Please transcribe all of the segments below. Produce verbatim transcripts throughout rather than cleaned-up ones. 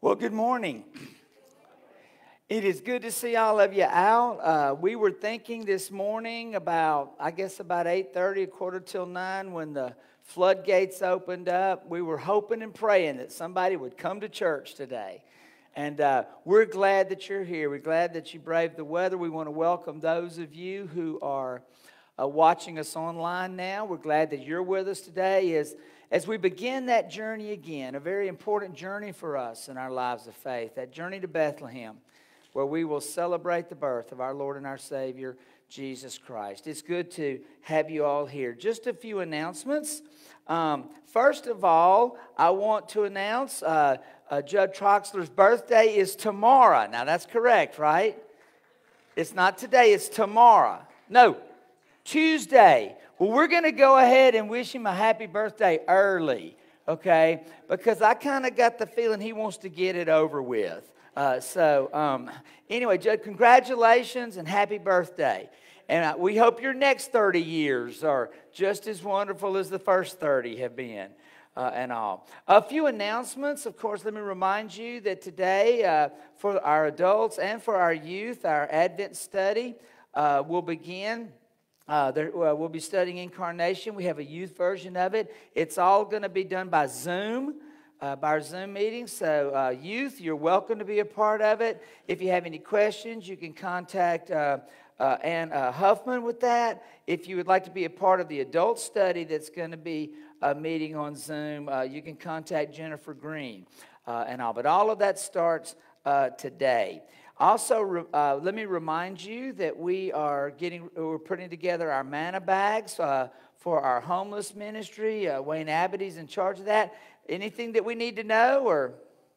Well, good morning. It is good to see all of you out. Uh, we were thinking this morning about, I guess about eight thirty, a quarter till nine, when the floodgates opened up. We were hoping and praying that somebody would come to church today. And uh, we're glad that you're here. We're glad that you braved the weather. We want to welcome those of you who are uh, watching us online now. We're glad that you're with us today as, as we begin that journey again, a very important journey for us in our lives of faith, that journey to Bethlehem, where we will celebrate the birth of our Lord and our Savior, Jesus Christ. It's good to have you all here. Just a few announcements. Um, first of all, I want to announce uh, uh, Judd Troxler's birthday is tomorrow. Now, that's correct, right? It's not today, it's tomorrow. No, Tuesday. Well, we're going to go ahead and wish him a happy birthday early, okay? Because I kind of got the feeling he wants to get it over with. Uh, so, um, anyway, Judd, congratulations and happy birthday. And uh, we hope your next thirty years are just as wonderful as the first thirty have been uh, and all. A few announcements. Of course, let me remind you that today, uh, for our adults and for our youth, our Advent study uh, will begin. Uh, there, uh, we'll be studying Incarnation. We have a youth version of it. It's all going to be done by Zoom. Uh, by our Zoom meeting. So uh, youth, you're welcome to be a part of it. If you have any questions, you can contact uh, uh, Ann uh, Huffman with that. If you would like to be a part of the adult study that's going to be a meeting on Zoom, uh, you can contact Jennifer Green uh, and all. But all of that starts uh, today. Also, uh, let me remind you that we are getting, we're putting together our manna bags uh, for our homeless ministry. Uh, Wayne Abbott's in charge of that. Anything that we need to know, or?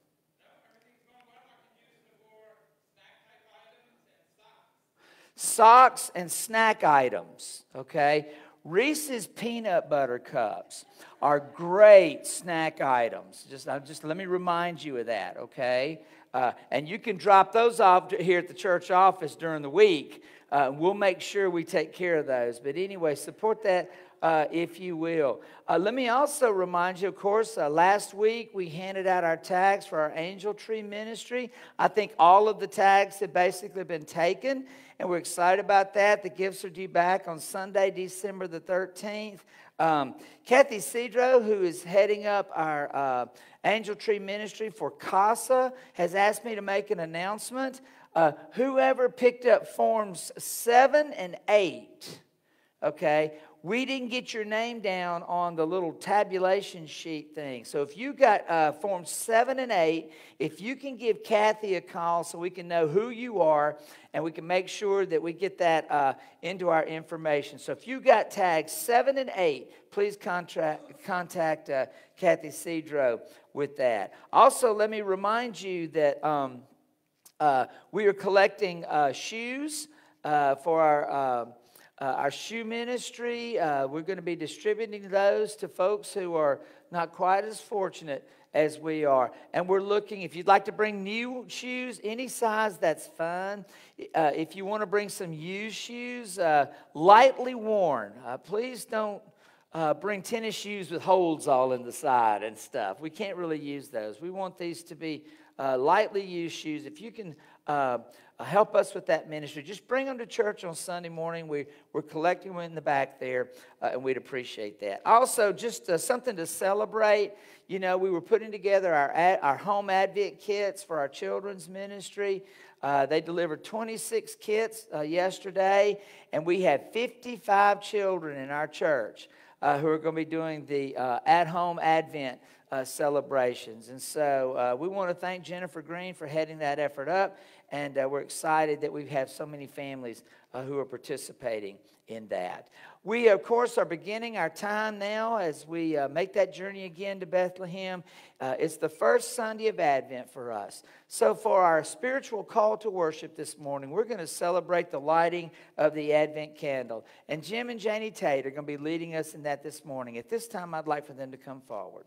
Socks and snack items, okay? Reese's peanut butter cups are great snack items. Just, just let me remind you of that, okay? Uh, and you can drop those off here at the church office during the week. Uh, we'll make sure we take care of those. But anyway, support that uh, if you will. Uh, let me also remind you, of course, uh, last week we handed out our tags for our Angel Tree Ministry. I think all of the tags have basically been taken, and we're excited about that. The gifts are due back on Sunday, December the thirteenth. Um, Kathy Cedro, who is heading up our uh, Angel Tree Ministry for CASA, has asked me to make an announcement. Uh, whoever picked up forms seven and eight, okay, we didn't get your name down on the little tabulation sheet thing. So if you got uh, forms seven and eight, if you can give Kathy a call so we can know who you are and we can make sure that we get that uh, into our information. So if you got tags seven and eight, please contract, contact uh, Kathy Cedro with that. Also, let me remind you that um, uh, we are collecting uh, shoes uh, for our... Uh, Uh, our shoe ministry. Uh, we're going to be distributing those to folks who are not quite as fortunate as we are. And we're looking, if you'd like to bring new shoes, any size, that's fine. Uh, if you want to bring some used shoes, uh, lightly worn, uh, please don't uh, bring tennis shoes with holes all in the side and stuff. We can't really use those. We want these to be uh, lightly used shoes. If you can uh, help us with that ministry, just bring them to church on Sunday morning. We, we're collecting them in the back there, uh, and we'd appreciate that. Also, just uh, something to celebrate. You know, we were putting together our, ad, our home advent kits for our children's ministry. Uh, they delivered twenty-six kits uh, yesterday, and we have fifty-five children in our church uh, who are going to be doing the uh, at-home advent Uh, celebrations. And so uh, we want to thank Jennifer Green for heading that effort up, and uh, we're excited that we have so many families uh, who are participating in that. We, of course, are beginning our time now as we uh, make that journey again to Bethlehem. Uh, it's the first Sunday of Advent for us. So for our spiritual call to worship this morning, we're going to celebrate the lighting of the Advent candle. And Jim and Janie Tate are going to be leading us in that this morning. At this time, I'd like for them to come forward.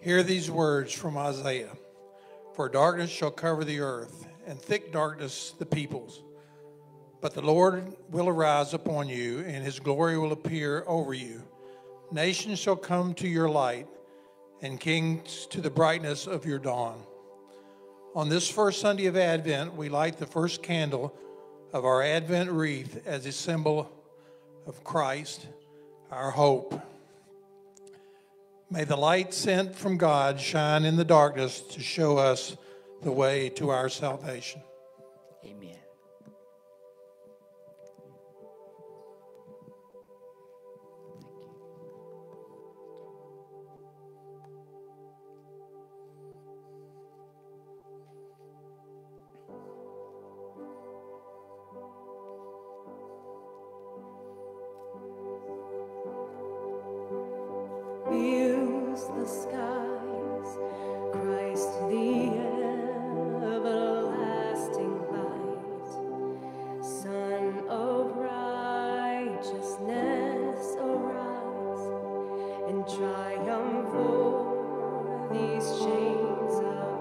Hear these words from Isaiah. For darkness shall cover the earth, and thick darkness the peoples. But the Lord will arise upon you, and his glory will appear over you. Nations shall come to your light, and kings to the brightness of your dawn. On this first Sunday of Advent, we light the first candle of our Advent wreath as a symbol of Christ, our hope. May the light sent from God shine in the darkness to show us the way to our salvation. Amen. Views the skies, Christ the everlasting light, Son of righteousness, arise and triumph o'er these chains of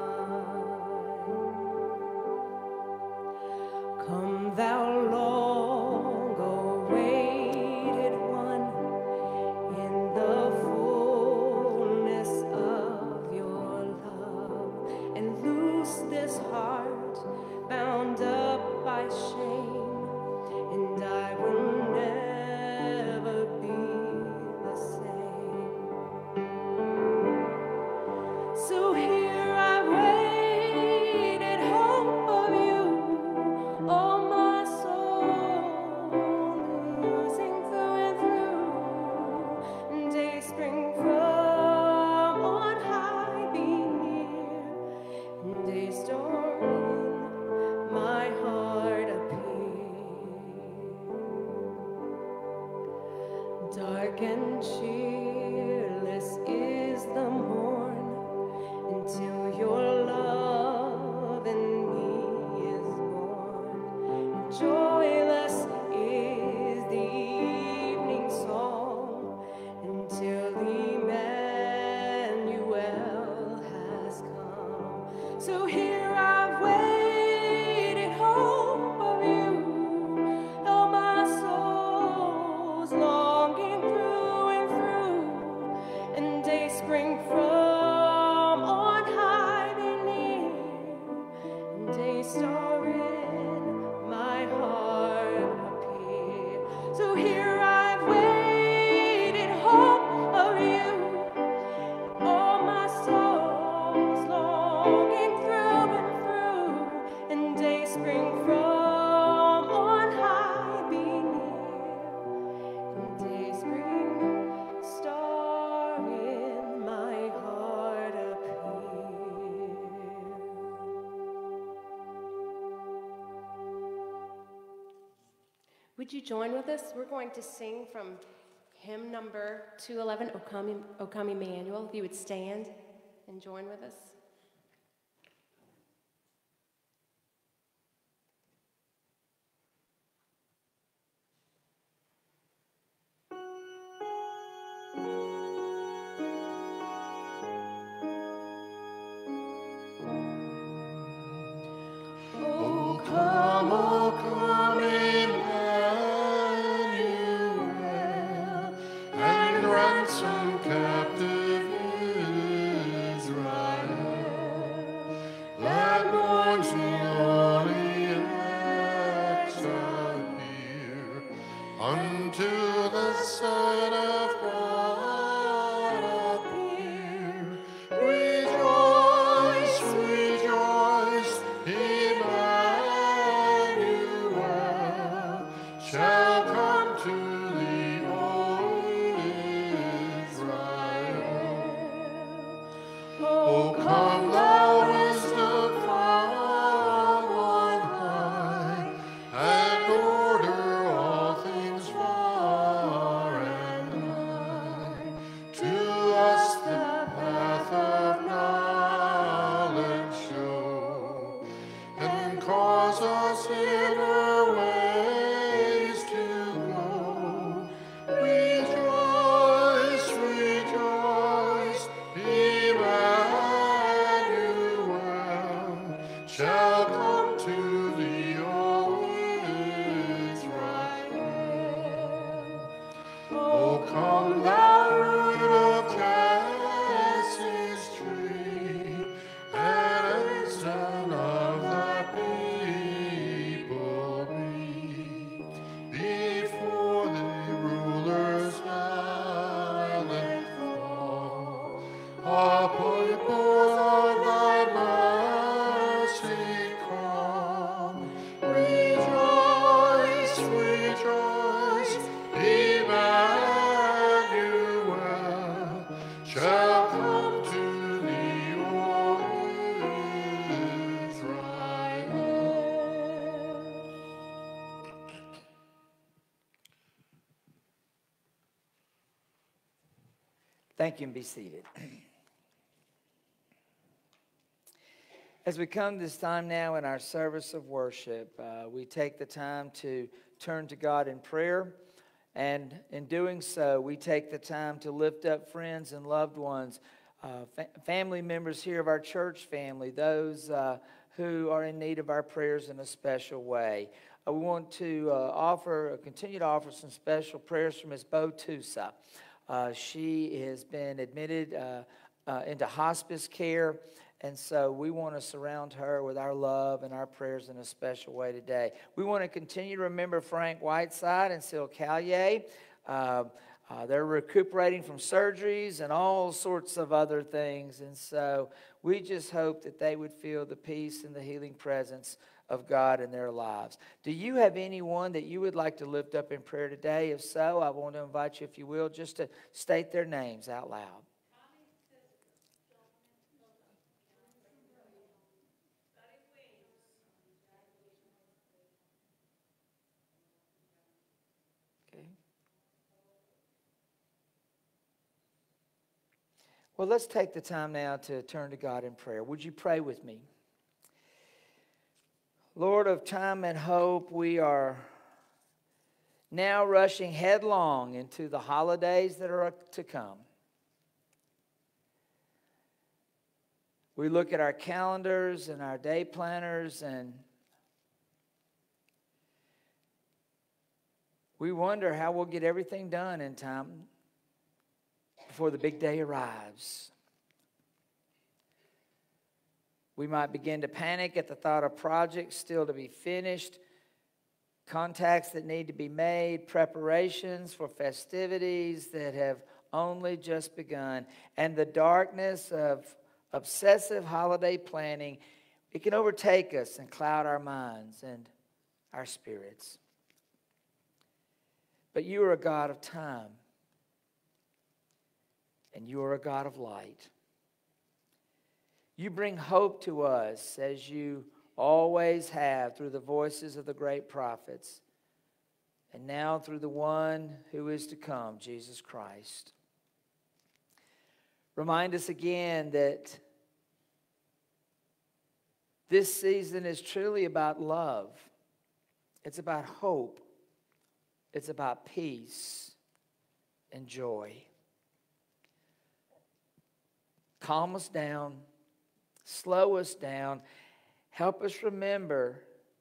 mine. Come thou long awaited one, in the fullness of your love, and loose this heart bound up by shame, and I will never be the same. So here I waited hope of you, oh my soul, losing through and through. Day spring from on high be near, and day storm in my heart appear. Dark and cheerless is the morn, until your love in me is born. Joyless is the evening song, until Emmanuel has come. So here I've waited hope of you, oh my soul's longing through and through, and day spring from on high be near, and day star in my heart appear. So here I've waited hope of you, oh my soul's longing through and through, and day spring from on high be near, and day spring star in my heart appear. Would you join with us? We're going to sing from hymn number two eleven, O Come, O Come Emmanuel. If you would stand and join with us. Oh, come, oh, come, Emmanuel, and ransom captive Israel, that mourns the lonely exile here, unto the Son of God appear. Rejoice, rejoice, Emmanuel shall come to thee, O Israel. O come, thou wisdom from on high, and order all things far and nigh. To us the path of knowledge show, and cause us in her ways to go. Rejoice, rejoice, Thank you, and be seated. As we come this time now in our service of worship, uh, we take the time to turn to God in prayer. And in doing so, we take the time to lift up friends and loved ones, uh, fa- family members here of our church family, those uh, who are in need of our prayers in a special way. Uh, we want to uh, offer, continue to offer some special prayers for Miss Bo Tusa. Uh, she has been admitted uh, uh, into hospice care, and so we want to surround her with our love and our prayers in a special way today. We want to continue to remember Frank Whiteside and Sil Callier. Uh, uh, they're recuperating from surgeries and all sorts of other things, and so we just hope that they would feel the peace and the healing presence of God in their lives. Do you have anyone that you would like to lift up in prayer today? If so, I want to invite you, if you will, just to state their names out loud. Okay. Well, let's take the time now to turn to God in prayer. Would you pray with me? Lord of time and hope, we are now rushing headlong into the holidays that are to come. We look at our calendars and our day planners, and we wonder how we'll get everything done in time before the big day arrives. We might begin to panic at the thought of projects still to be finished, contacts that need to be made, preparations for festivities that have only just begun. And the darkness of obsessive holiday planning, it can overtake us and cloud our minds and our spirits. But you are a God of time, and you are a God of light. You bring hope to us as you always have through the voices of the great prophets, and now through the one who is to come, Jesus Christ. Remind us again that this season is truly about love. It's about hope. It's about peace and joy. Calm us down. Slow us down. Help us remember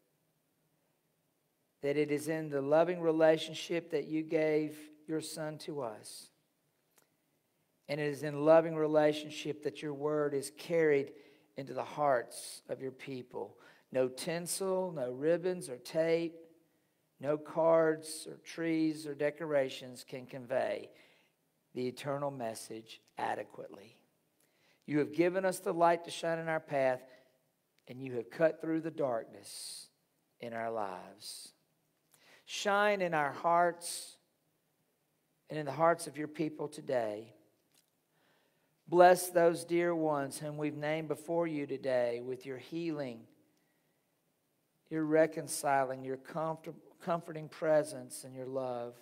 that it is in the loving relationship that you gave your Son to us. And it is in loving relationship that your word is carried into the hearts of your people. No tinsel, no ribbons or tape, no cards or trees or decorations can convey the eternal message adequately. You have given us the light to shine in our path, and you have cut through the darkness in our lives. Shine in our hearts and in the hearts of your people today. Bless those dear ones whom we've named before you today with your healing, your reconciling, your comfort, comforting presence, and your love.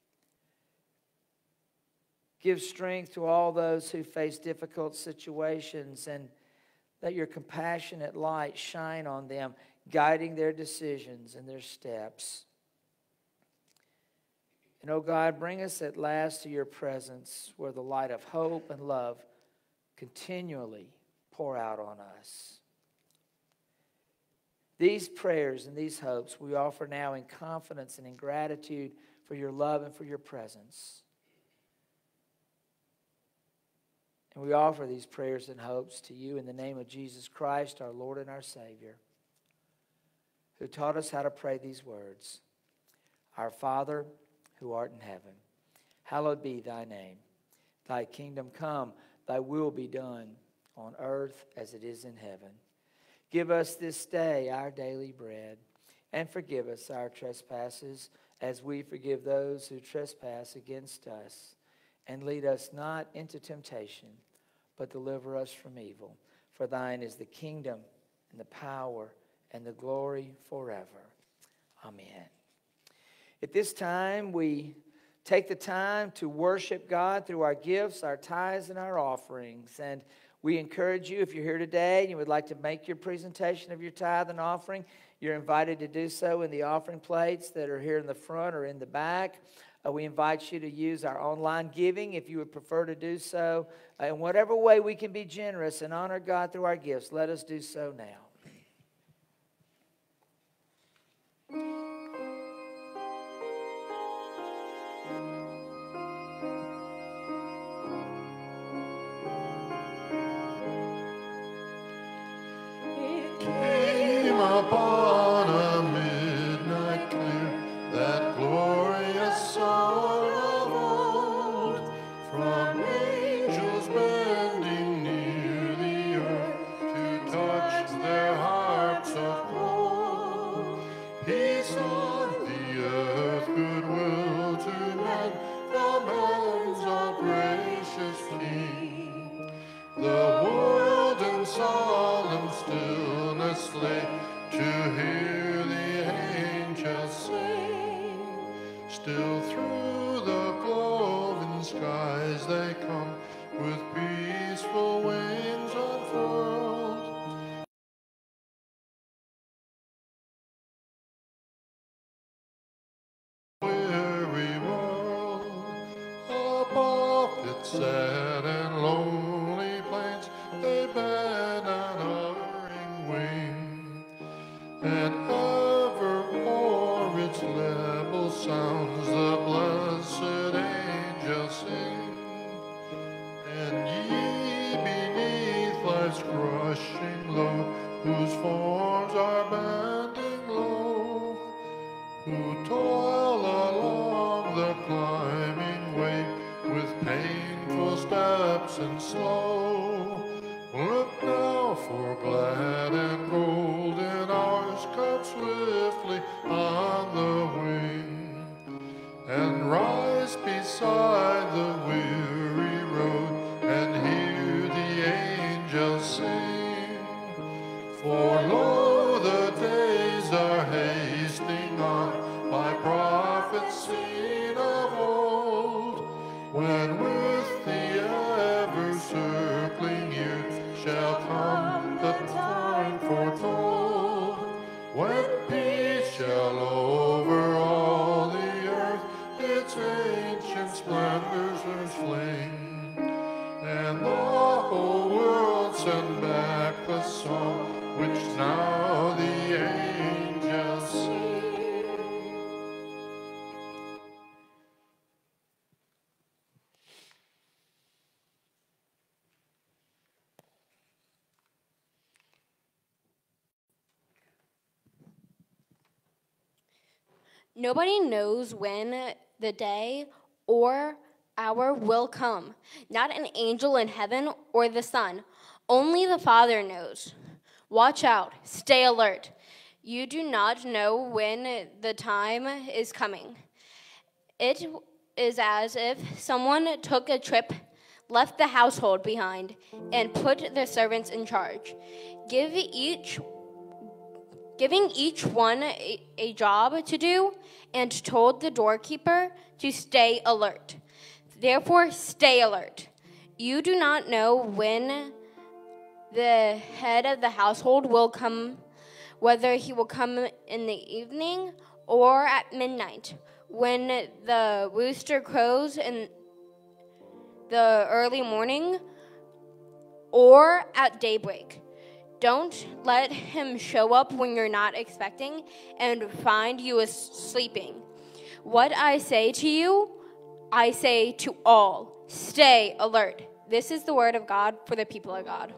Give strength to all those who face difficult situations, and let your compassionate light shine on them, guiding their decisions and their steps. And, oh God, bring us at last to your presence where the light of hope and love continually pour out on us. These prayers and these hopes we offer now in confidence and in gratitude for your love and for your presence. And we offer these prayers and hopes to you in the name of Jesus Christ, our Lord and our Savior, who taught us how to pray these words. Our Father, who art in heaven, hallowed be thy name. Thy kingdom come, thy will be done on earth as it is in heaven. Give us this day our daily bread, and forgive us our trespasses as we forgive those who trespass against us. And lead us not into temptation, but deliver us from evil. For thine is the kingdom and the power and the glory forever. Amen. At this time, we take the time to worship God through our gifts, our tithes, and our offerings. And we encourage you, if you're here today and you would like to make your presentation of your tithe and offering, you're invited to do so in the offering plates that are here in the front or in the back. Uh, we invite you to use our online giving if you would prefer to do so. Uh, in whatever way we can be generous and honor God through our gifts, let us do so now. Came upon a midnight clear, that glorious song of old, from angels bending near the earth to touch their harps of gold. Peace on the earth, goodwill to men, from hands of gracious King. The world in solemn stillness lay to hear the angels sing. Still through the cloven skies they come, with peaceful wings unfurled. Weary world, above its sad and lonely plains, they bend an erring wing, and ever o'er its level sounds the blessed angels sing. And ye beneath life's crushing load, whose forms are bending low, who toil along the climbing way with painful steps and slow, look now, for glad and golden hours come swiftly on the wing, and rise beside the weary road and hear the angels sing. For lo, the days are hastening on, by prophets seen of old, when with the ever-circling years shall come the time foretold, when peace shall over all the earth its ancient splendors fling, and the whole world send back the song which now the angels sing. Nobody knows when the day or hour will come, not an angel in heaven or the Son. Only the Father knows. Watch out, stay alert. You do not know when the time is coming. It is as if someone took a trip, left the household behind, and put the servants in charge. Give each giving each one a, a job to do, and told the doorkeeper to stay alert. Therefore, stay alert. You do not know when the head of the household will come, whether he will come in the evening or at midnight, when the rooster crows in the early morning, or at daybreak. Don't let him show up when you're not expecting and find you sleeping. What I say to you, I say to all, stay alert. This is the word of God for the people of God.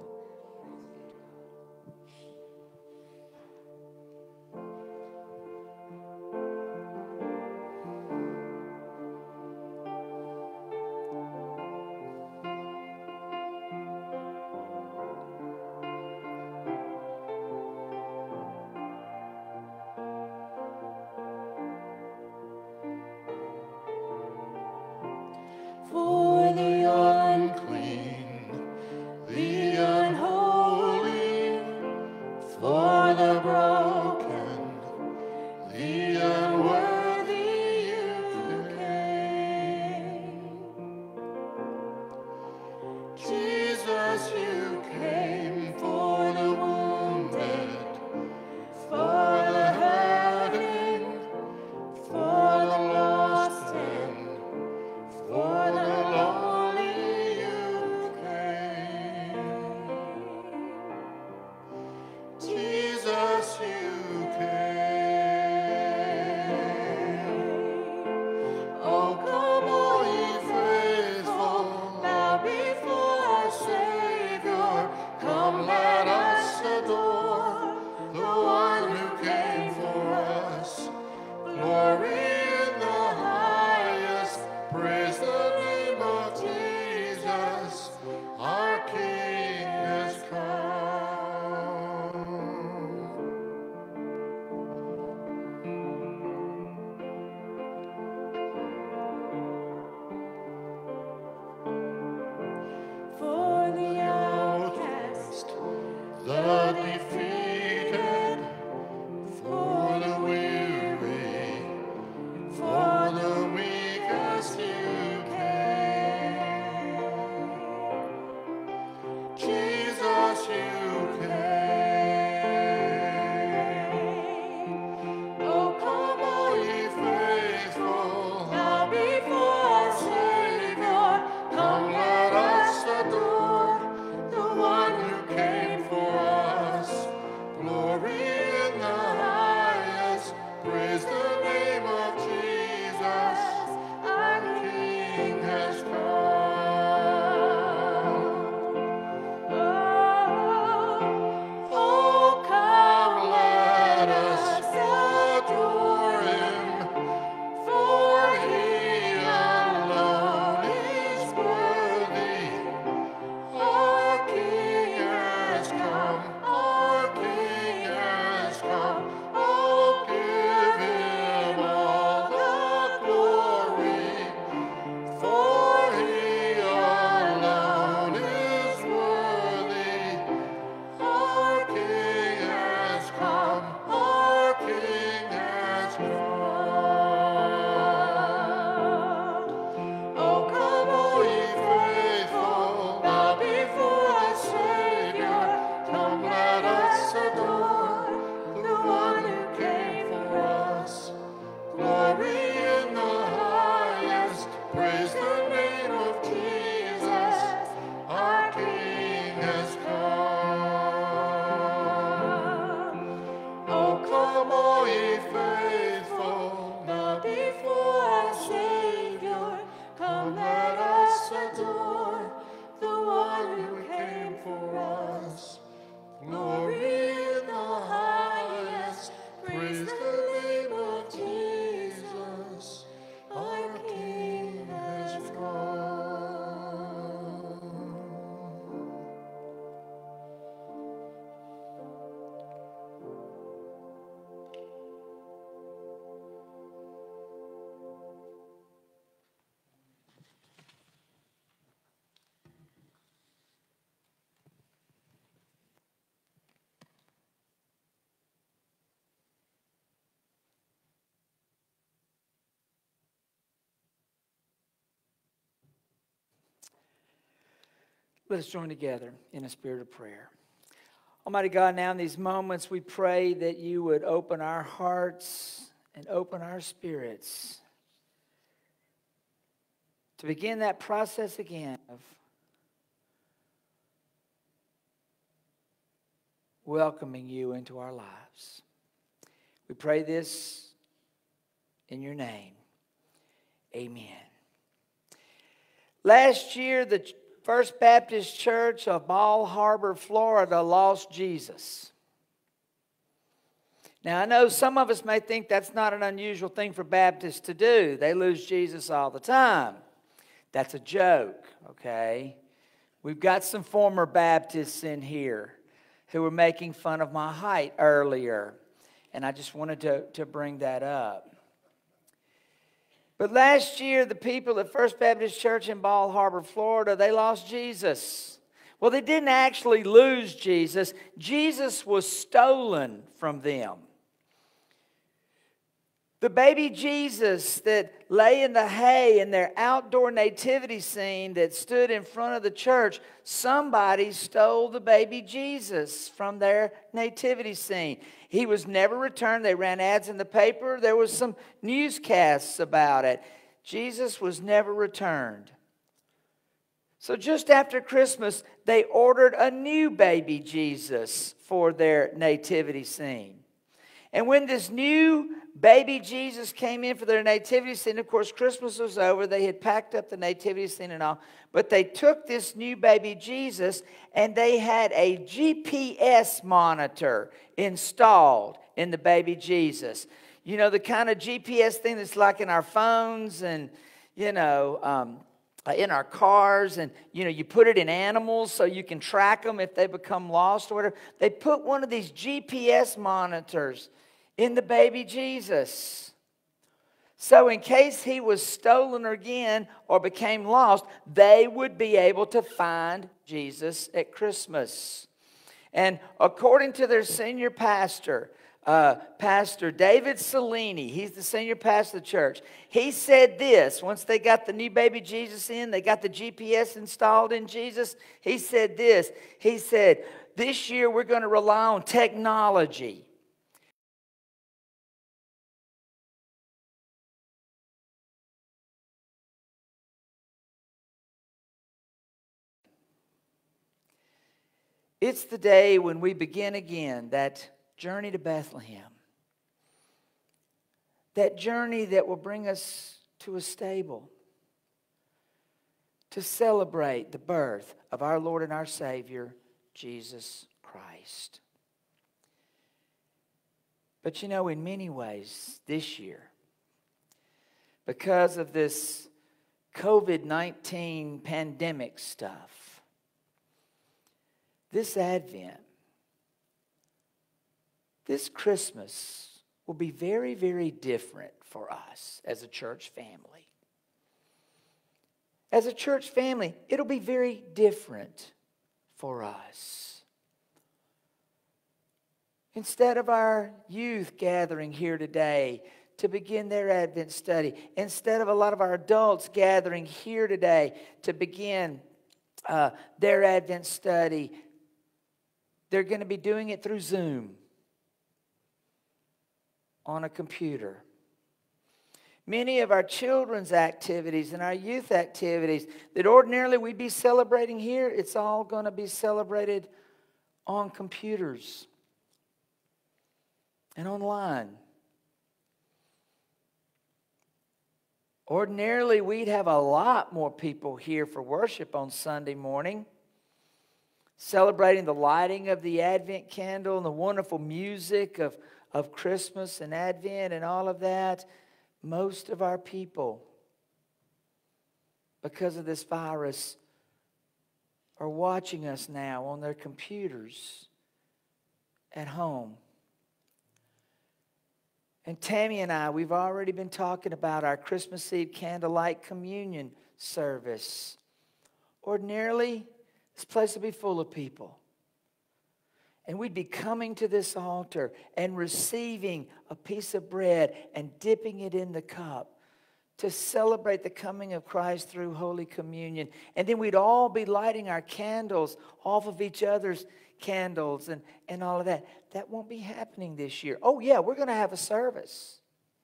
Jesus, you came for the wounded, for the hurting, for the lost and for the lonely you came. Jesus, you came. Oh, come all ye faithful, now before our Savior. Come, let us adore the one who came for us. Glory in the highest, praise the name of Jesus, our King has come. For the outcast, The defeated, for the weary, for the weakest you came. Jesus, you came. Oh, come all ye faithful, now before our Savior. Come, let us adore the one who came for us. Glory in the highest, praise the name of Jesus, our King has come. Oh, come, let us adore him, for he alone is worthy. Our King has come, our King has come. Oh, give him all the glory, for he alone is worthy. Our King has come, our King has come. Oh, come all ye faithful, now before our Savior. Come, let us adore the one who came for us. Glory in the highest, praise the name of Jesus, our King has come. Oh, come all ye faithful, now before our Savior. Come, let us adore the one who came for us. Glory in the highest, praise the name of Jesus, our King has come. Let us join together in a spirit of prayer. Almighty God, now in these moments we pray that you would open our hearts and open our spirits to begin that process again of welcoming you into our lives. We pray this in your name. Amen. Last year, the First Baptist Church of Bal Harbour, Florida, lost Jesus. Now, I know some of us may think that's not an unusual thing for Baptists to do. They lose Jesus all the time. That's a joke, okay? We've got some former Baptists in here who were making fun of my height earlier, and I just wanted to, to bring that up. But last year, the people at First Baptist Church in Bal Harbour, Florida, they lost Jesus. Well, they didn't actually lose Jesus. Jesus was stolen from them. The baby Jesus that lay in the hay in their outdoor nativity scene that stood in front of the church, somebody stole the baby Jesus from their nativity scene. He was never returned. They ran ads in the paper. There was some newscasts about it. Jesus was never returned. So just after Christmas, they ordered a new baby Jesus for their nativity scene. And when this new baby Jesus came in for their nativity scene, of course, Christmas was over. They had packed up the nativity scene and all. But they took this new baby Jesus and they had a G P S monitor installed in the baby Jesus. You know, the kind of G P S thing that's like in our phones and, you know, um, in our cars. And, you know, you put it in animals so you can track them if they become lost or whatever. They put one of these G P S monitors in the baby Jesus. So in case he was stolen again or became lost, they would be able to find Jesus at Christmas. And according to their senior pastor, uh, Pastor David Cellini, he's the senior pastor of the church, he said this, once they got the new baby Jesus in, they got the G P S installed in Jesus, he said this, he said, this year we're going to rely on technology. It's the day when we begin again that journey to Bethlehem. That journey that will bring us to a stable to celebrate the birth of our Lord and our Savior, Jesus Christ. But you know, in many ways this year, because of this COVID nineteen pandemic stuff, this Advent, this Christmas will be very, very different for us as a church family. As a church family, it'll be very different for us. Instead of our youth gathering here today to begin their Advent study, instead of a lot of our adults gathering here today to begin uh, their Advent study, they're going to be doing it through Zoom on a computer. Many of our children's activities and our youth activities that ordinarily we'd be celebrating here, it's all going to be celebrated on computers and online. Ordinarily, we'd have a lot more people here for worship on Sunday morning, celebrating the lighting of the Advent candle and the wonderful music of, of Christmas and Advent and all of that. Most of our people, because of this virus, are watching us now on their computers at home. And Tammy and I, we've already been talking about our Christmas Eve candlelight communion service. Ordinarily, this place would be full of people. And we'd be coming to this altar and receiving a piece of bread and dipping it in the cup to celebrate the coming of Christ through Holy Communion. And then we'd all be lighting our candles off of each other's candles and, and all of that. That won't be happening this year. Oh yeah, we're going to have a service.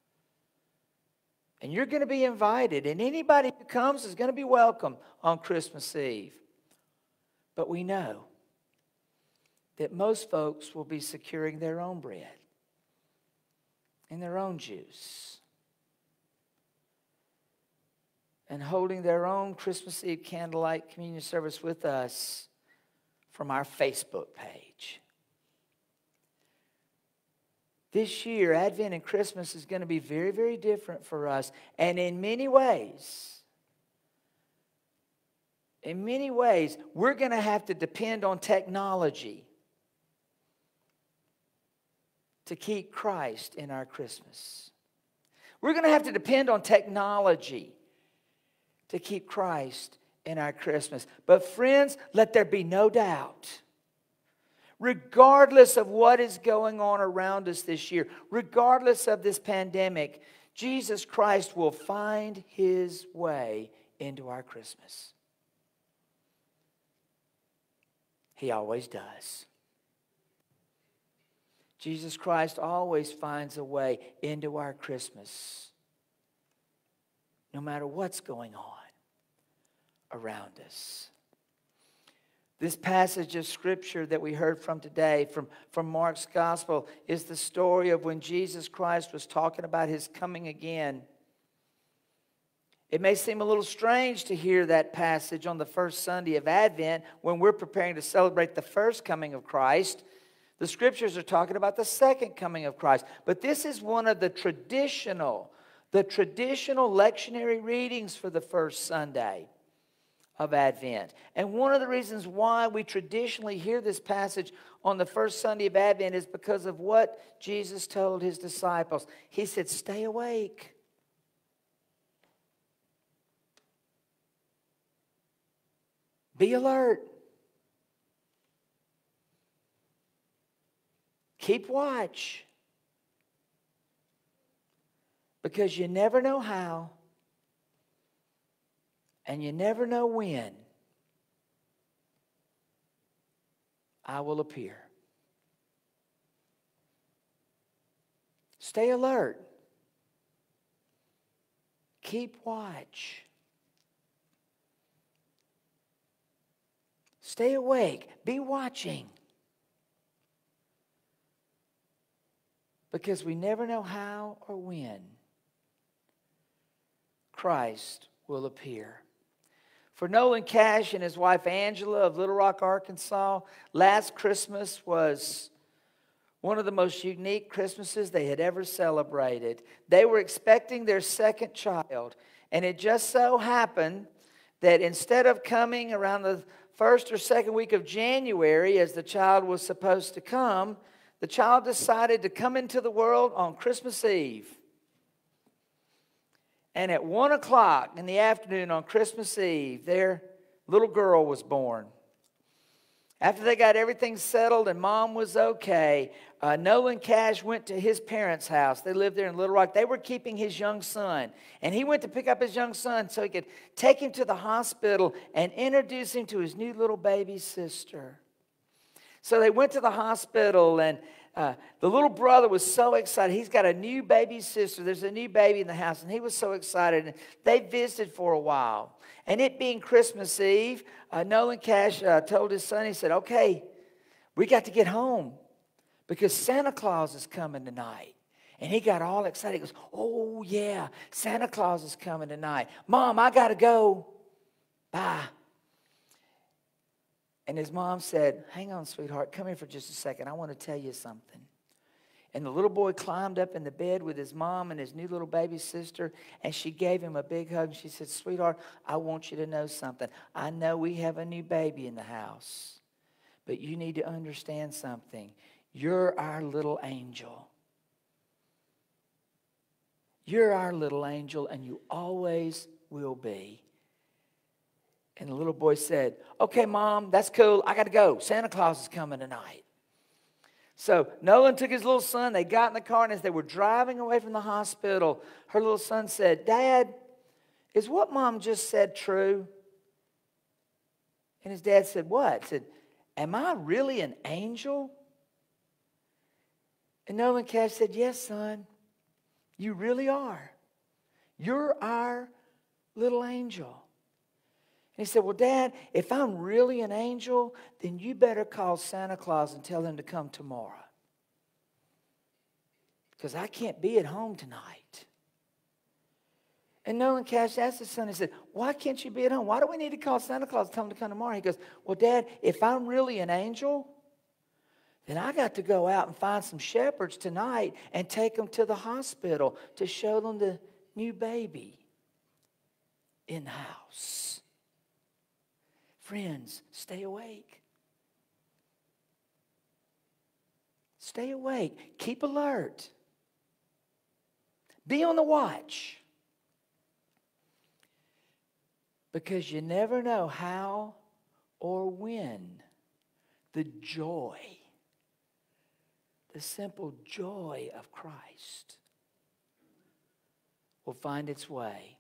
And you're going to be invited. And anybody who comes is going to be welcome on Christmas Eve. But we know that most folks will be securing their own bread and their own juice and holding their own Christmas Eve candlelight communion service with us from our Facebook page. This year, Advent and Christmas is going to be very, very different for us. And in many ways, in many ways, we're going to have to depend on technology to keep Christ in our Christmas. We're going to have to depend on technology to keep Christ in our Christmas. But friends, let there be no doubt. Regardless of what is going on around us this year, regardless of this pandemic, Jesus Christ will find his way into our Christmas. He always does. Jesus Christ always finds a way into our Christmas, no matter what's going on around us. This passage of Scripture that we heard from today, from, from Mark's Gospel, is the story of when Jesus Christ was talking about his coming again. It may seem a little strange to hear that passage on the first Sunday of Advent when we're preparing to celebrate the first coming of Christ. The Scriptures are talking about the second coming of Christ. But this is one of the traditional, the traditional lectionary readings for the first Sunday of Advent. And one of the reasons why we traditionally hear this passage on the first Sunday of Advent is because of what Jesus told his disciples. He said, stay awake. Be alert. Keep watch. Because you never know how, and you never know when I will appear. Stay alert. Keep watch. Stay awake. Be watching. Because we never know how or when Christ will appear. For Nolan Cash and his wife Angela of Little Rock, Arkansas, last Christmas was one of the most unique Christmases they had ever celebrated. They were expecting their second child, and it just so happened that instead of coming around the first or second week of January as the child was supposed to come, the child decided to come into the world on Christmas Eve. And at one o'clock in the afternoon on Christmas Eve, their little girl was born. After they got everything settled and mom was okay, uh, Nolan Cash went to his parents' house. They lived there in Little Rock. They were keeping his young son. And he went to pick up his young son so he could take him to the hospital and introduce him to his new little baby sister. So they went to the hospital, and uh, the little brother was so excited. He's got a new baby sister. There's a new baby in the house, and he was so excited. And they visited for a while. And it being Christmas Eve, uh, Nolan Cash uh, told his son, he said, okay, we got to get home because Santa Claus is coming tonight. And he got all excited. He goes, oh, yeah, Santa Claus is coming tonight. Mom, I got to go. Bye. And his mom said, hang on, sweetheart, come here for just a second. I want to tell you something. And the little boy climbed up in the bed with his mom and his new little baby sister, and she gave him a big hug. And she said, sweetheart, I want you to know something. I know we have a new baby in the house, but you need to understand something. You're our little angel. You're our little angel, and you always will be. And the little boy said, okay, Mom, that's cool. I got to go. Santa Claus is coming tonight. So Nolan took his little son. They got in the car, and as they were driving away from the hospital, her little son said, Dad, is what Mom just said true? And his dad said, what? He said, am I really an angel? And Nolan Cash said, yes, son, you really are. You're our little angel. And he said, well, Dad, if I'm really an angel, then you better call Santa Claus and tell him to come tomorrow. Because I can't be at home tonight. And Nolan Cash asked his son, he said, why can't you be at home? Why do we need to call Santa Claus and tell him to come tomorrow? He goes, well, Dad, if I'm really an angel, then I got to go out and find some shepherds tonight and take them to the hospital to show them the new baby in the house. Friends, stay awake. Stay awake. Keep alert. Be on the watch. Because you never know how or when the joy the simple joy of Christ will find its way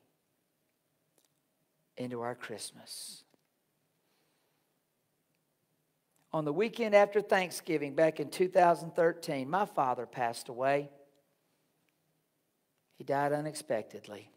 into our Christmas. On the weekend after Thanksgiving, back in two thousand thirteen, my father passed away. He died unexpectedly.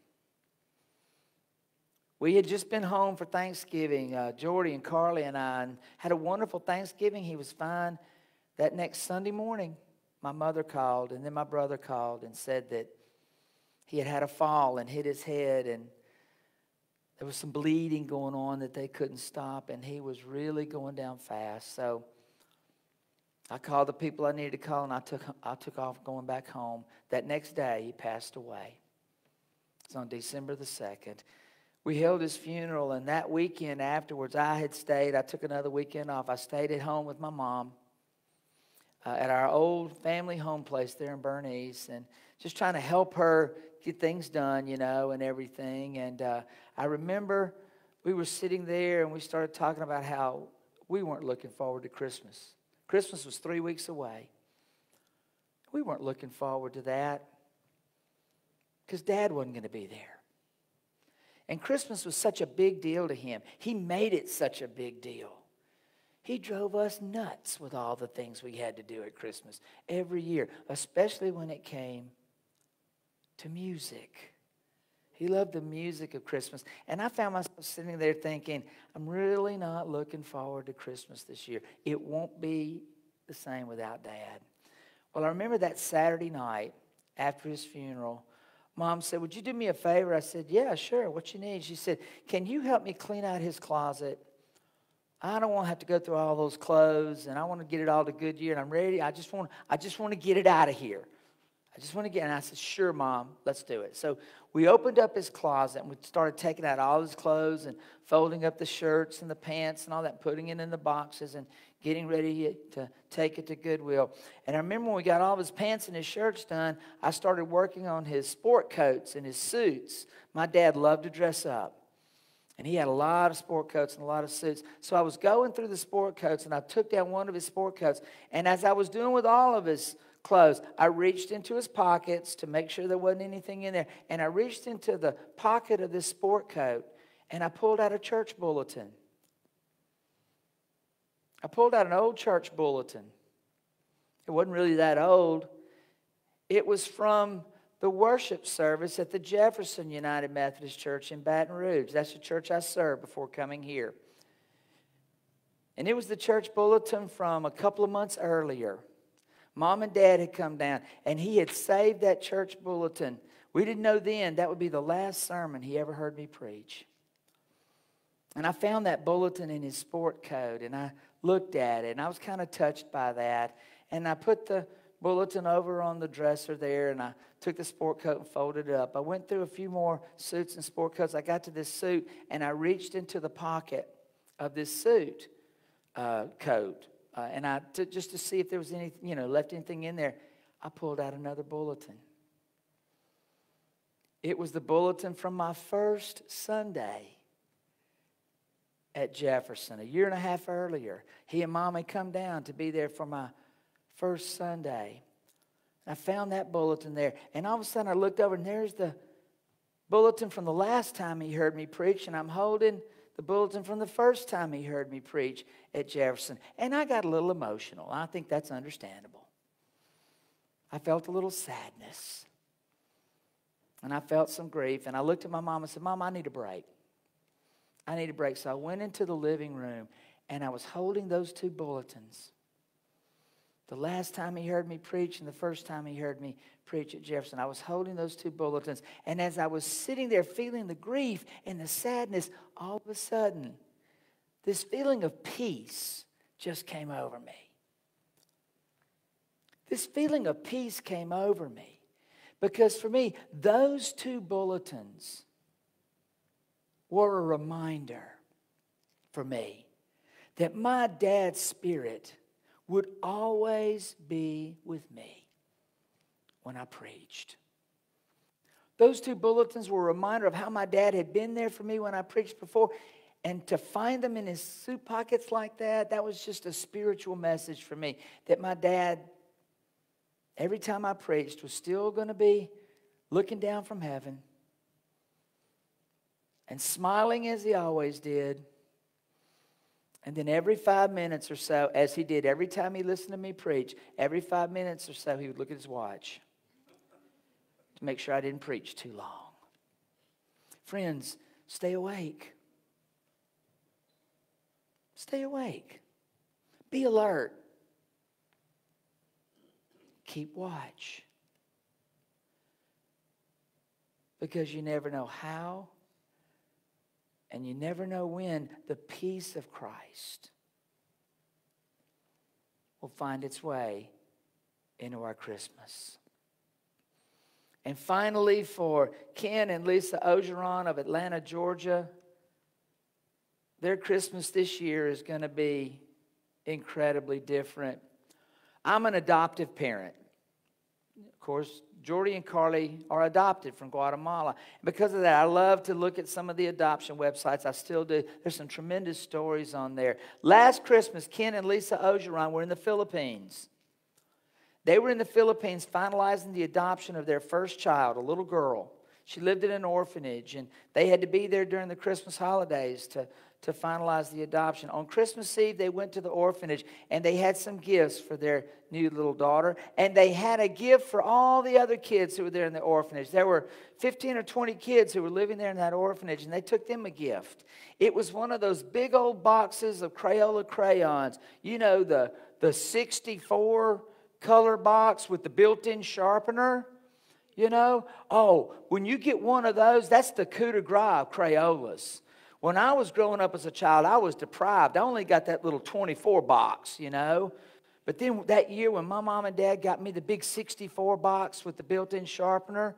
We had just been home for Thanksgiving, uh, Jordy and Carly and I, and had a wonderful Thanksgiving. He was fine. That next Sunday morning, my mother called, and then my brother called and said that he had had a fall and hit his head, and there was some bleeding going on that they couldn't stop, and he was really going down fast. So I called the people I needed to call, and I took, I took off going back home. That next day, he passed away. It's on December the second. We held his funeral, and that weekend afterwards, I had stayed. I took another weekend off. I stayed at home with my mom uh, at our old family home place there in Bernice, and just trying to help her get things done, you know, and everything. And uh, I remember we were sitting there, and we started talking about how we weren't looking forward to Christmas. Christmas was three weeks away. We weren't looking forward to that because Dad wasn't going to be there. And Christmas was such a big deal to him. He made it such a big deal. He drove us nuts with all the things we had to do at Christmas every year, especially when it came to music. He loved the music of Christmas. And I found myself sitting there thinking, I'm really not looking forward to Christmas this year. It won't be the same without Dad. Well, I remember that Saturday night after his funeral, Mom said, would you do me a favor? I said, yeah, sure. What you need? She said, can you help me clean out his closet? I don't want to have to go through all those clothes, and I want to get it all to Goodyear, and I'm ready. I just want, I just want to get it out of here. I just want to get, and I said, sure, Mom, let's do it. So we opened up his closet, and we started taking out all his clothes and folding up the shirts and the pants and all that, putting it in the boxes and getting ready to take it to Goodwill. And I remember when we got all of his pants and his shirts done, I started working on his sport coats and his suits. My dad loved to dress up. And he had a lot of sport coats and a lot of suits. So I was going through the sport coats, and I took down one of his sport coats. And as I was doing with all of his clothes, I reached into his pockets to make sure there wasn't anything in there. And I reached into the pocket of this sport coat, and I pulled out a church bulletin. I pulled out an old church bulletin. It wasn't really that old. It was from the worship service at the Jefferson United Methodist Church in Baton Rouge. That's the church I served before coming here. And it was the church bulletin from a couple of months earlier. Mom and Dad had come down, and he had saved that church bulletin. We didn't know then that would be the last sermon he ever heard me preach. And I found that bulletin in his sport coat, and I looked at it, and I was kind of touched by that. And I put the bulletin over on the dresser there, and I took the sport coat and folded it up. I went through a few more suits and sport coats. I got to this suit, and I reached into the pocket of this suit uh, coat, uh, and I t- just to see if there was any, you know, left anything in there. I pulled out another bulletin. It was the bulletin from my first Sunday at Jefferson, a year and a half earlier. He and Mom had come down to be there for my first Sunday. I found that bulletin there, and all of a sudden I looked over, and there's the bulletin from the last time he heard me preach, and I'm holding the bulletin from the first time he heard me preach at Jefferson. And I got a little emotional. I think that's understandable. I felt a little sadness, and I felt some grief, and I looked at my mom and said, Mom, I need a break. I need a break. So I went into the living room, and I was holding those two bulletins. The last time he heard me preach and the first time he heard me preach at Jefferson, I was holding those two bulletins. And as I was sitting there feeling the grief and the sadness, all of a sudden, this feeling of peace just came over me. This feeling of peace came over me. Because for me, those two bulletins were a reminder for me that my dad's spirit would always be with me when I preached. Those two bulletins were a reminder of how my dad had been there for me when I preached before. And to find them in his suit pockets like that, that was just a spiritual message for me that my dad every time I preached, was still going to be looking down from heaven and smiling as he always did. And then every five minutes or so, as he did every time he listened to me preach, every five minutes or so he would look at his watch to make sure I didn't preach too long. Friends, stay awake. Stay awake. Be alert. Keep watch. Because you never know how and you never know when the peace of Christ will find its way into our Christmas. And finally, for Ken and Lisa Ogeron of Atlanta, Georgia, their Christmas this year is going to be incredibly different. I'm an adoptive parent. Of course, Jordy and Carly are adopted from Guatemala. Because of that, I love to look at some of the adoption websites. I still do. There's some tremendous stories on there. Last Christmas, Ken and Lisa Ogeron were in the Philippines. They were in the Philippines finalizing the adoption of their first child, a little girl. She lived in an orphanage, and they had to be there during the Christmas holidays to, to finalize the adoption. On Christmas Eve, they went to the orphanage, and they had some gifts for their new little daughter, and they had a gift for all the other kids who were there in the orphanage. There were fifteen or twenty kids who were living there in that orphanage, and they took them a gift. It was one of those big old boxes of Crayola crayons. You know, the, the sixty-four color box with the built-in sharpener. You know, oh, when you get one of those, that's the coup de grace of Crayolas. When I was growing up as a child, I was deprived. I only got that little twenty-four box, you know. But then that year when my mom and dad got me the big sixty-four box with the built-in sharpener,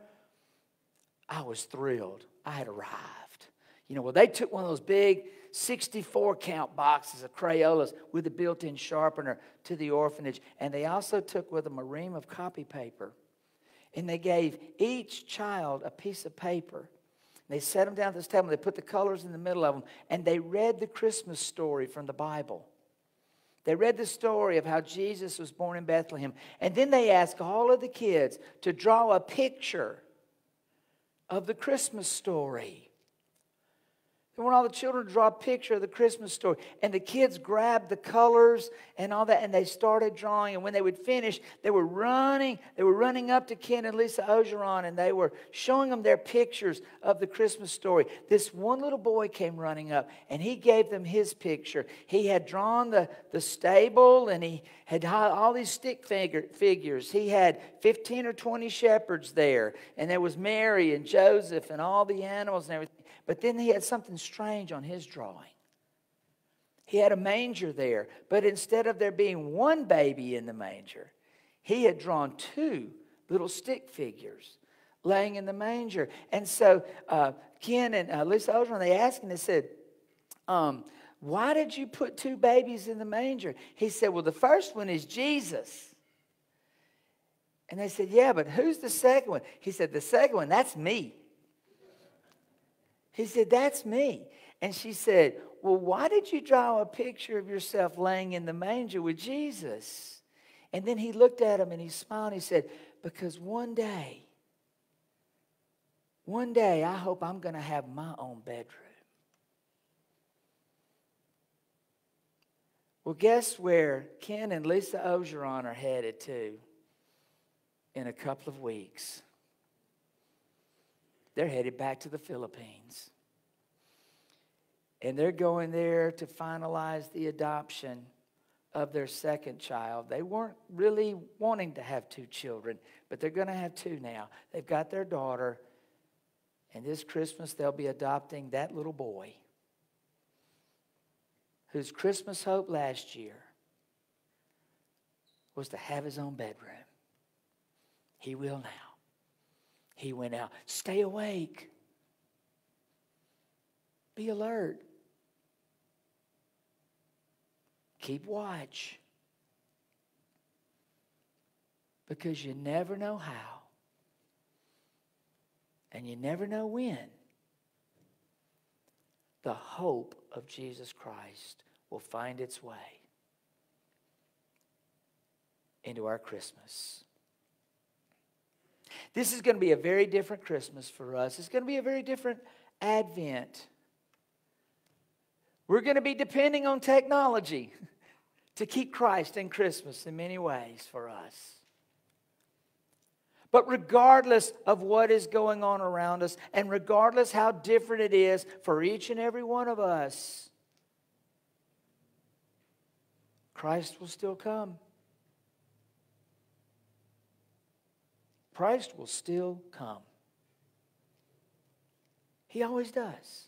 I was thrilled. I had arrived. You know, well, they took one of those big sixty-four count boxes of Crayolas with a built-in sharpener to the orphanage. And they also took with them a ream of copy paper. And they gave each child a piece of paper. They set them down at this table. They put the colors in the middle of them. And they read the Christmas story from the Bible. They read the story of how Jesus was born in Bethlehem. And then they asked all of the kids to draw a picture of the Christmas story. They want all the children to draw a picture of the Christmas story. And the kids grabbed the colors and all that, and they started drawing. And when they would finish, they were running. They were running up to Ken and Lisa Ogeron, and they were showing them their pictures of the Christmas story. This one little boy came running up, and he gave them his picture. He had drawn the, the stable, and he had all these stick figure, figures. He had fifteen or twenty shepherds there, and there was Mary and Joseph and all the animals and everything. But then he had something strange on his drawing. He had a manger there, but instead of there being one baby in the manger, he had drawn two little stick figures laying in the manger. And so uh, Ken and uh, Lisa Ogeron, they asked him, they said, um, why did you put two babies in the manger? He said, well, the first one is Jesus. And they said, yeah, but who's the second one? He said, the second one, that's me. He said, that's me. And she said, well, why did you draw a picture of yourself laying in the manger with Jesus? And then he looked at him and he smiled and he said, because one day, one day I hope I'm going to have my own bedroom. Well, guess where Ken and Lisa Ogeron are headed to in a couple of weeks? They're headed back to the Philippines. And they're going there to finalize the adoption of their second child. They weren't really wanting to have two children, but they're going to have two now. They've got their daughter, and this Christmas they'll be adopting that little boy whose Christmas hope last year was to have his own bedroom. He will now. He went out. Stay awake. Be alert. Keep watch. Because you never know how. And you never know when. The hope of Jesus Christ will find its way into our Christmas. This is going to be a very different Christmas for us. It's going to be a very different Advent. We're going to be depending on technology to keep Christ in Christmas in many ways for us. But regardless of what is going on around us, and regardless how different it is for each and every one of us, Christ will still come. Christ will still come. He always does.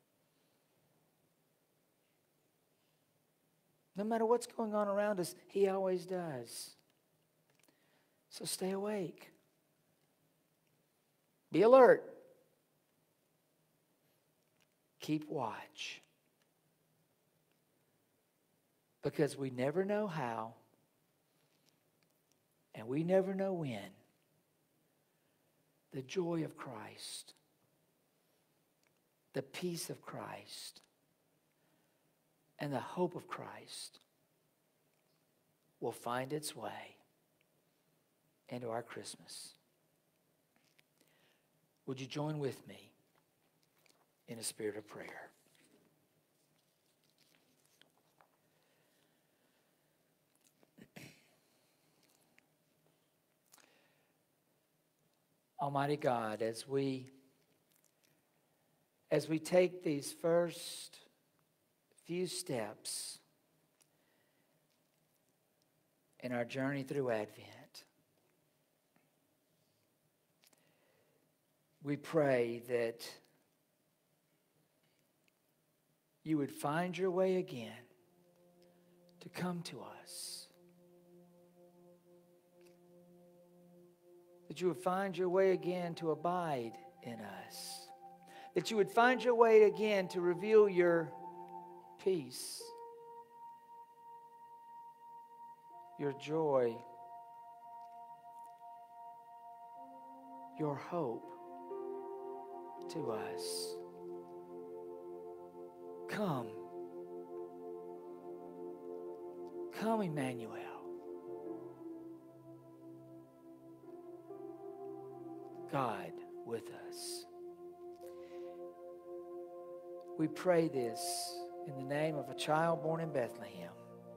No matter what's going on around us, He always does. So stay awake. Be alert. Keep watch. Because we never know how, and we never know when, the joy of Christ, the peace of Christ, and the hope of Christ will find its way into our Christmas. Would you join with me in a spirit of prayer? Almighty God, as we as we take these first few steps in our journey through Advent, we pray that you would find your way again to come to us. That you would find your way again to abide in us. That you would find your way again to reveal your peace, your joy, your hope to us. Come. Come, Emmanuel. God with us. We pray this in the name of a child born in Bethlehem.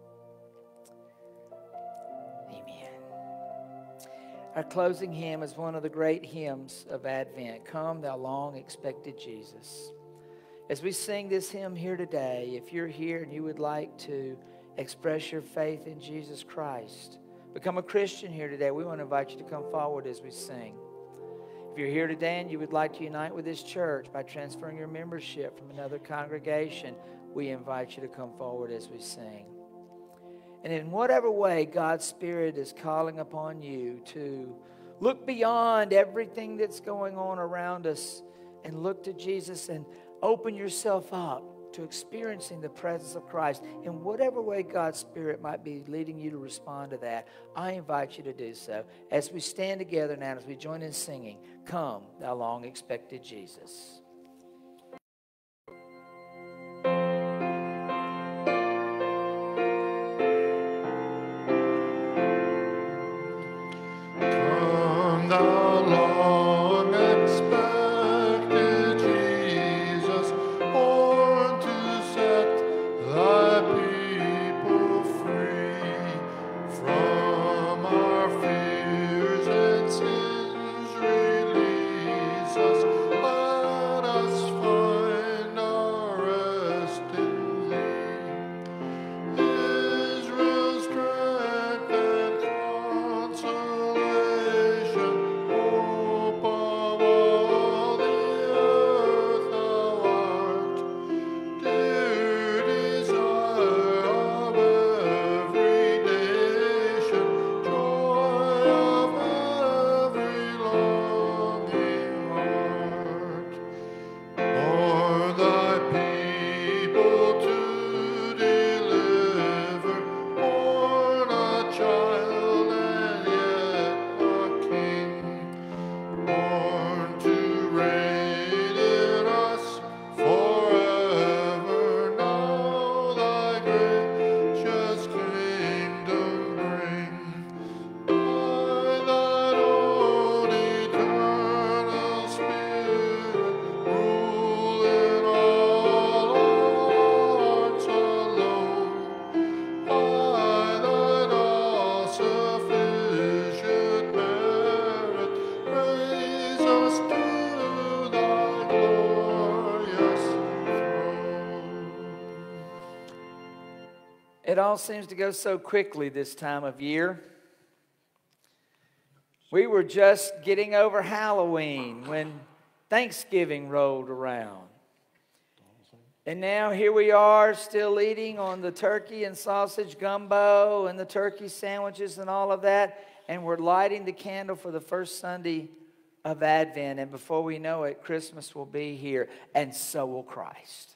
Amen. Our closing hymn is one of the great hymns of Advent. Come, thou long expected Jesus. As we sing this hymn here today, if you're here and you would like to express your faith in Jesus Christ, become a Christian here today, we want to invite you to come forward as we sing. If you're here today and you would like to unite with this church by transferring your membership from another congregation, we invite you to come forward as we sing. And in whatever way God's Spirit is calling upon you to look beyond everything that's going on around us and look to Jesus and open yourself up to experiencing the presence of Christ, in whatever way God's Spirit might be leading you to respond to that, I invite you to do so. As we stand together now, as we join in singing, Come, thou long expected Jesus. Come, thou long expected Jesus, born to set thy people free from our fears and sins. Release us, let it all seems to go so quickly this time of year. We were just getting over Halloween when Thanksgiving rolled around. And now here we are still eating on the turkey and sausage gumbo and the turkey sandwiches and all of that. And we're lighting the candle for the first Sunday of Advent. And before we know it, Christmas will be here. And so will Christ.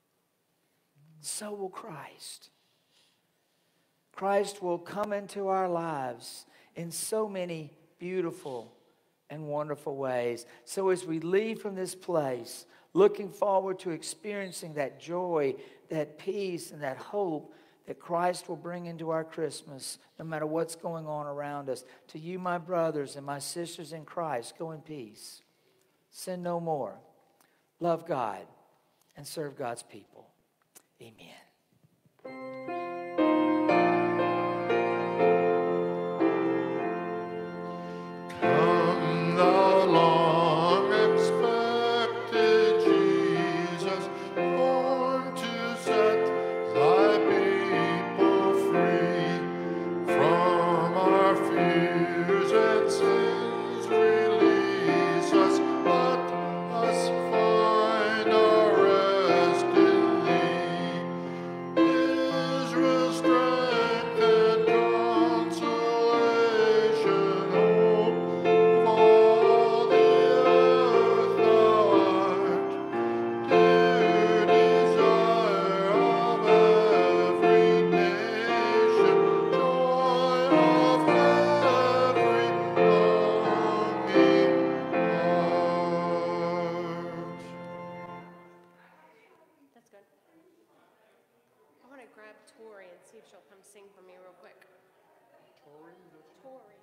So will Christ. Christ will come into our lives in so many beautiful and wonderful ways. So as we leave from this place, looking forward to experiencing that joy, that peace, and that hope that Christ will bring into our Christmas, no matter what's going on around us. To you, my brothers and my sisters in Christ, go in peace. Sin no more. Love God and serve God's people. Amen. Come, thou long expected Jesus, born to set thy people free from our fears and sins. Release us, let us find our rest in thee. Israel's strength and consolation, hope of all the earth thou art, dear desire of every nation, joy of every longing heart. That's good. I want to grab Tori and see if she'll come sing for me real quick. Tori? Tori.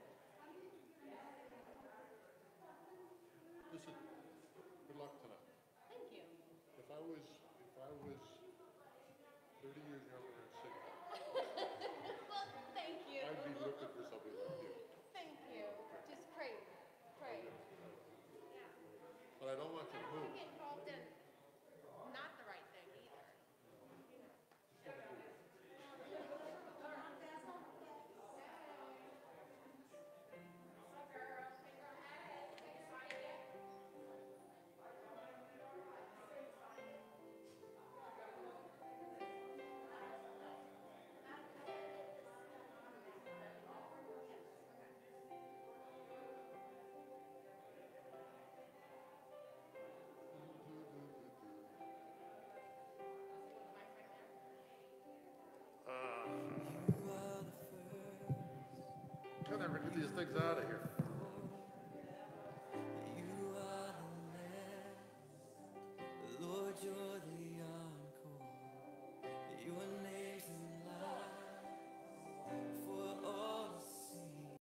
Listen, good luck tonight. Thank you. If I was, if I was thirty years younger and sick, Well, thank you. I'd be looking for somebody like you. Thank you. Just pray. Pray. But I don't want you to move. Get involved in not the right thing either. Can I get these things out of here?